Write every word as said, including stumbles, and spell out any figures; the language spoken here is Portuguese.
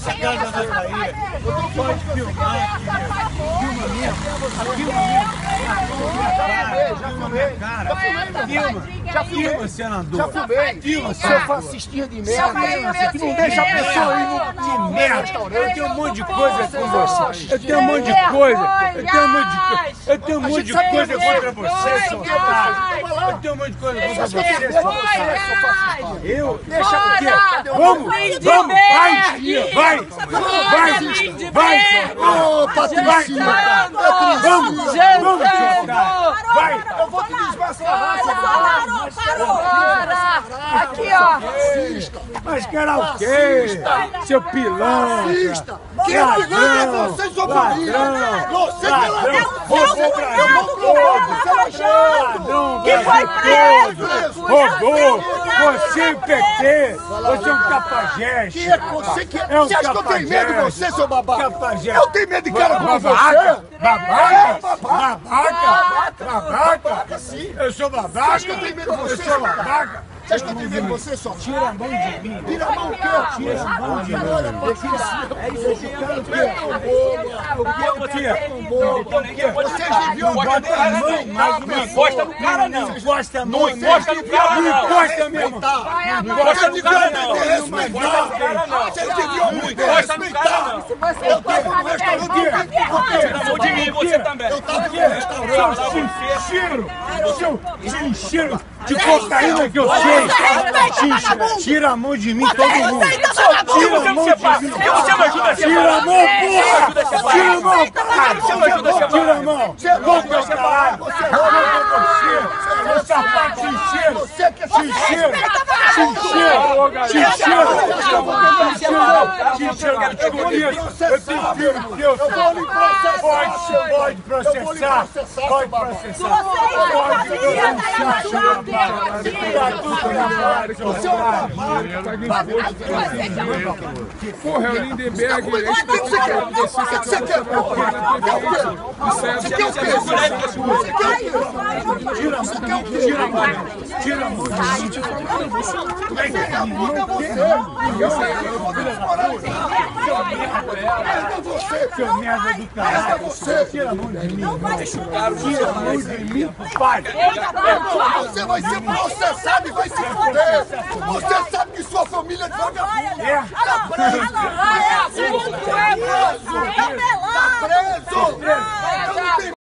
essa casa vai cair. Pode filmar, filma mesmo, filma mesmo. Cara, filma, já filmei, filma, senador. já filmei, filma, seu fascistinha de merda, que não deixa a pessoa ir no de merda. Eu tenho um monte de coisa com você. Eu tenho um monte de coisa. Eu tenho um monte de coisa. Eu tenho um monte de coisa contra você, seu otário. Eu tenho um monte de coisa contra você, seu otário. Eu? Deixa por quê? Vamos, vamos, vai, vai, vai, vai. Ô, Patricinha, Vamos, vamos, seu otário. Vai. eu vou te desmascarar, seu Parou, parou, para! Aqui, ó! Mascarar o quê? Seu pilantra! Quem é pilantra é você, seu família! Você que Roubou o Brasil todo! Ladrão, Que foi preso! Roubou! Você e o P T! Você é um capajeste! Quem é você que É um Você acha que eu tenho medo de você, seu babaca? Capajeste! Eu tenho medo de cara como Babaca! você? Babaca! Babaca! Babaca! Sim. Eu sou babaca! Você acha que eu tenho medo de você, Eu sou seu babaca! Você acha que eu tenho medo de você, só? Tira a mão de mim! Tira a mão o quê? Tira a mão de mim! Olha, Patricinha, É isso que eu quero ver! vocês deviam Não bota a mão, mas Não encosta no cara, não. Não encosta a mão. Não encosta no cara, Não não. encosta mesmo. Não encosta no cara, não. Não encosta no cara, não. Vocês deviam Não encosta no cara, não. Eu tava no restaurante, Tira a mão de mim, você também. eu tava no restaurante. Cheiro, seu cheiro de cocaína que eu sei. Tira, tira a mão de mim, todo mundo. Tira a mão de mim. Você não ajuda a Tira a mão, porra. Tira a mão, caralho. Você não ajuda a separar. Tira a mão. Vou pra caralho. Vou pra você. Seu sapato de cheiro. Você que é De cheiro. De cheiro. De cheiro. De cheiro. Eu tenho filho que eu sou. Pode, pode processar. Pode processar. Pode denunciar. Porra, é o Lindenberg. O que você quer? O que você quer? Você quer o quê? Você quer o quê? Tira a mão, tira a mão, tira a mão de mim. Seu merda do caralho, tira a mão de mim. Tira a mão de mim, pai. Você vai ser processado e vai se fuder. Você sabe que sua família é de vagabundo. É. Tá preso. É, é, é, é, é, é, é, é, é, é, é, é, é, Tá preso.